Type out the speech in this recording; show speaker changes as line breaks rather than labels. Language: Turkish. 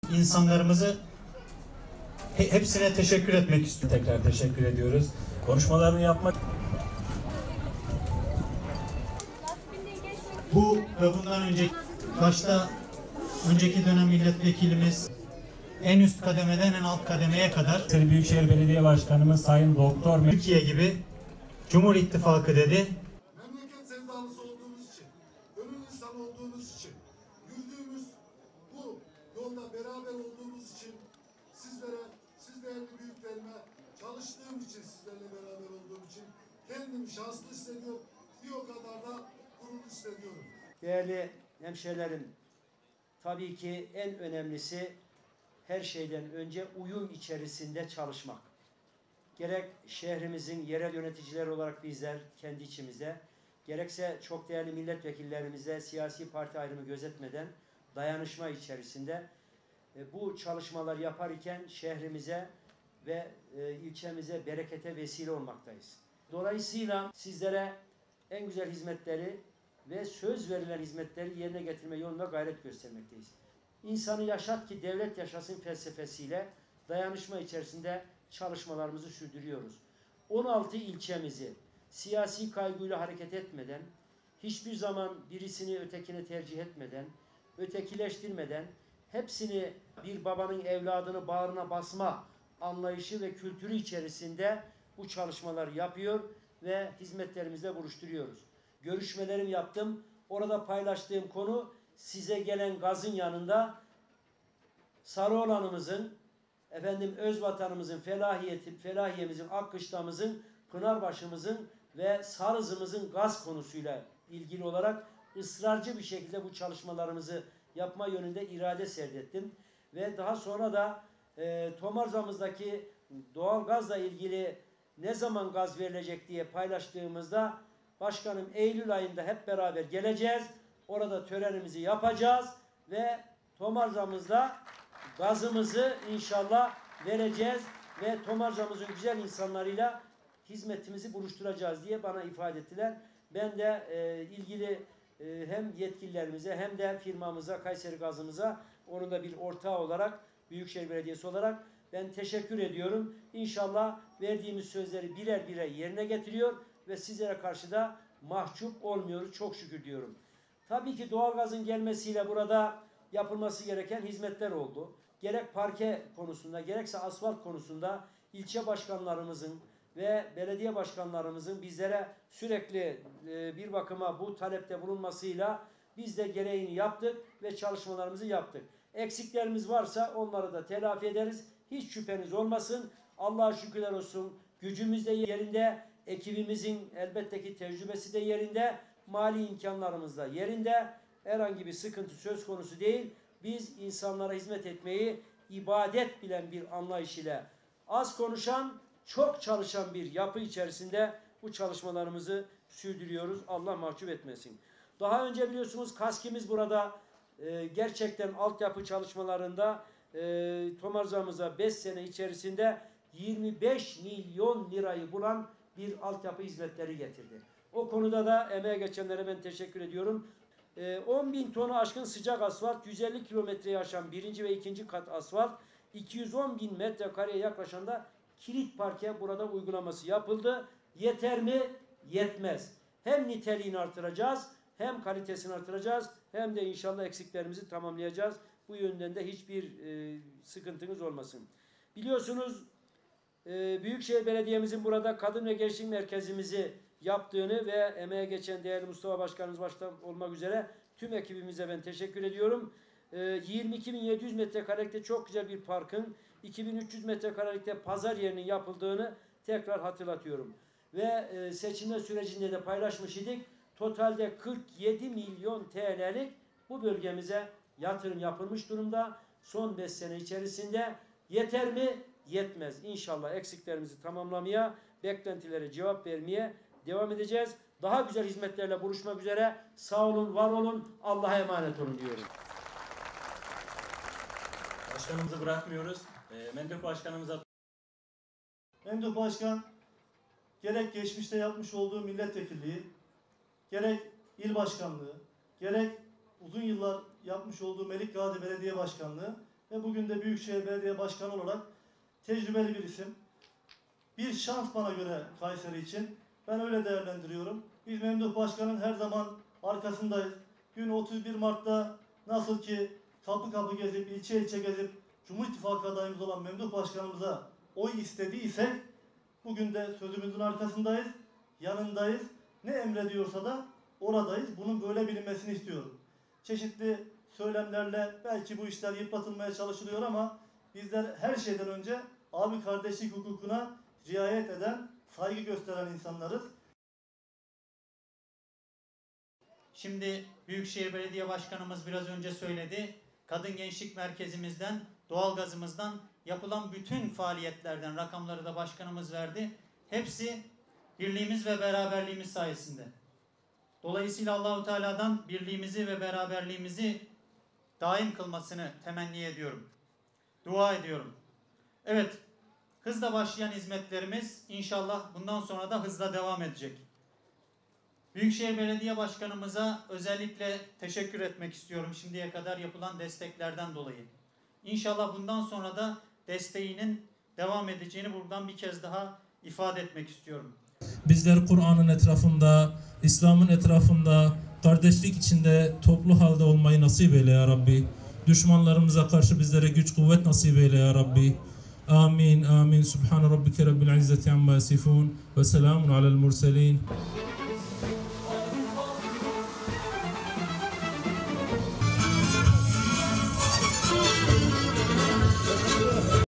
insanlarımızı hepsine teşekkür etmek istiyorum.
Tekrar teşekkür ediyoruz. Konuşmalarını yapmak.
Bu ve bundan önce başta önceki dönem milletvekilimiz en üst kademeden en alt kademeye kadar
Büyükşehir Belediye Başkanımız Sayın Doktor
Türkiye gibi Cumhur İttifakı dedi.
Memleket sevdalısı olduğumuz için, gönül insanı olduğumuz için, yürüdüğümüz bu yolda beraber olduğumuz için sizlere, siz değerli büyüklerime çalıştığım için, sizlerle beraber olduğum için kendimi şanslı hissediyorum. Bir o kadar da gurur hissediyorum.
Değerli hemşehrilerim, tabii ki en önemlisi her şeyden önce uyum içerisinde çalışmak. Gerek şehrimizin yerel yöneticileri olarak bizler kendi içimizde, gerekse çok değerli milletvekillerimize siyasi parti ayrımı gözetmeden dayanışma içerisinde bu çalışmalar yaparken şehrimize ve ilçemize berekete vesile olmaktayız. Dolayısıyla sizlere en güzel hizmetleri ve söz verilen hizmetleri yerine getirme yolunda gayret göstermekteyiz. İnsanı yaşat ki devlet yaşasın felsefesiyle dayanışma içerisinde çalışmalarımızı sürdürüyoruz. 16 ilçemizi siyasi kaygıyla hareket etmeden, hiçbir zaman birisini ötekine tercih etmeden, ötekileştirmeden, hepsini bir babanın evladını bağrına basma anlayışı ve kültürü içerisinde bu çalışmaları yapıyor ve hizmetlerimizle buluşturuyoruz. Görüşmelerimi yaptım. Orada paylaştığım konu size gelen gazın yanında Sarıoğlan'ımızın, Özvatan'ımızın, Felahiye'mizin, Akkışla'mızın, Pınarbaşı'mızın ve Sarızımızın gaz konusuyla ilgili olarak ısrarcı bir şekilde bu çalışmalarımızı yapma yönünde irade serdettim. Ve daha sonra da Tomarza'mızdaki doğal gazla ilgili ne zaman gaz verilecek diye paylaştığımızda başkanım Eylül ayında hep beraber geleceğiz. Orada törenimizi yapacağız ve Tomarza'mızda gazımızı inşallah vereceğiz ve Tomarza'mızın güzel insanlarıyla hizmetimizi buluşturacağız diye bana ifade ettiler. Ben de ilgili hem yetkililerimize hem de firmamıza, Kayseri Gazımıza, onun da bir ortağı olarak, Büyükşehir Belediyesi olarak ben teşekkür ediyorum. İnşallah verdiğimiz sözleri birer birer yerine getiriyor ve sizlere karşı da mahcup olmuyoruz. Çok şükür diyorum. Tabii ki doğalgazın gelmesiyle burada yapılması gereken hizmetler oldu. Gerek parke konusunda, gerekse asfalt konusunda ilçe başkanlarımızın ve belediye başkanlarımızın bizlere sürekli bir bakıma bu talepte bulunmasıyla biz de gereğini yaptık ve çalışmalarımızı yaptık. Eksiklerimiz varsa onları da telafi ederiz. Hiç şüpheniz olmasın. Allah'a şükürler olsun. Gücümüz de yerinde, ekibimizin elbette ki tecrübesi de yerinde, mali imkanlarımız da yerinde. Herhangi bir sıkıntı söz konusu değil. Biz insanlara hizmet etmeyi ibadet bilen bir anlayış ile az konuşan, çok çalışan bir yapı içerisinde bu çalışmalarımızı sürdürüyoruz. Allah mahcup etmesin. Daha önce biliyorsunuz KASKİ'miz burada gerçekten altyapı çalışmalarında Tomarza'mıza 5 sene içerisinde 25 milyon lirayı bulan bir altyapı hizmetleri getirdi. O konuda da emeğe geçenlere ben teşekkür ediyorum. 10.000 tonu aşkın sıcak asfalt, 150 kilometreyi aşan birinci ve ikinci kat asfalt, 210.000 metrekareye yaklaşan da kilit parke burada uygulaması yapıldı. Yeter mi? Yetmez. Hem niteliğini artıracağız, hem kalitesini artıracağız, hem de inşallah eksiklerimizi tamamlayacağız. Bu yönden de hiçbir sıkıntınız olmasın. Biliyorsunuz Büyükşehir Belediye'mizin burada kadın ve gençlik merkezimizi yaptığını ve emeğe geçen değerli Mustafa Başkanımız başta olmak üzere tüm ekibimize ben teşekkür ediyorum. 22.700 metrekarelikte çok güzel bir parkın, 2.300 metrekarelikte pazar yerinin yapıldığını tekrar hatırlatıyorum. Ve seçimler sürecinde de paylaşmış idik. Totalde 47 milyon TL'lik bu bölgemize yatırım yapılmış durumda. Son 5 sene içerisinde yeter mi? Yetmez. İnşallah eksiklerimizi tamamlamaya, beklentilere cevap vermeye devam edeceğiz. Daha güzel hizmetlerle buluşmak üzere. Sağ olun, var olun. Allah'a emanet olun diyorum.
Başkanımızı bırakmıyoruz. Mendup Başkanımıza.
Mendup Başkan gerek geçmişte yapmış olduğu milletvekilliği, gerek il başkanlığı, gerek uzun yıllar yapmış olduğu Melikgazi Belediye Başkanlığı ve bugün de Büyükşehir Belediye Başkanı olarak tecrübeli bir isim. Bir şans bana göre Kayseri için. Ben öyle değerlendiriyorum. Biz Memduh Başkan'ın her zaman arkasındayız. Dün 31 Mart'ta nasıl ki kapı kapı gezip, ilçe ilçe gezip Cumhur İttifakı adayımız olan Memduh Başkanımıza oy istediysek, bugün de sözümüzün arkasındayız, yanındayız. Ne emrediyorsa da oradayız. Bunun böyle bilinmesini istiyorum. Çeşitli söylemlerle belki bu işler yıpratılmaya çalışılıyor ama bizler her şeyden önce abi kardeşlik hukukuna riayet eden, saygı gösteren insanlarız.
Şimdi Büyükşehir Belediye Başkanımız biraz önce söyledi. Kadın Gençlik Merkezimizden, doğalgazımızdan, yapılan bütün faaliyetlerden rakamları da başkanımız verdi. Hepsi birliğimiz ve beraberliğimiz sayesinde. Dolayısıyla Allahu Teala'dan birliğimizi ve beraberliğimizi daim kılmasını temenni ediyorum. Dua ediyorum. Evet, hızla başlayan hizmetlerimiz inşallah bundan sonra da hızla devam edecek. Büyükşehir Belediye Başkanımıza özellikle teşekkür etmek istiyorum şimdiye kadar yapılan desteklerden dolayı. İnşallah bundan sonra da desteğinin devam edeceğini buradan bir kez daha ifade etmek istiyorum.
Bizler Kur'an'ın etrafında, İslam'ın etrafında, kardeşlik içinde toplu halde olmayı nasip eyle ya Rabbi. Düşmanlarımıza karşı bizlere güç kuvvet nasip eyle ya Rabbi. Amin, amin. Subhan rabbike rabbil izzeti amma yasifun ve selamun alel murselin.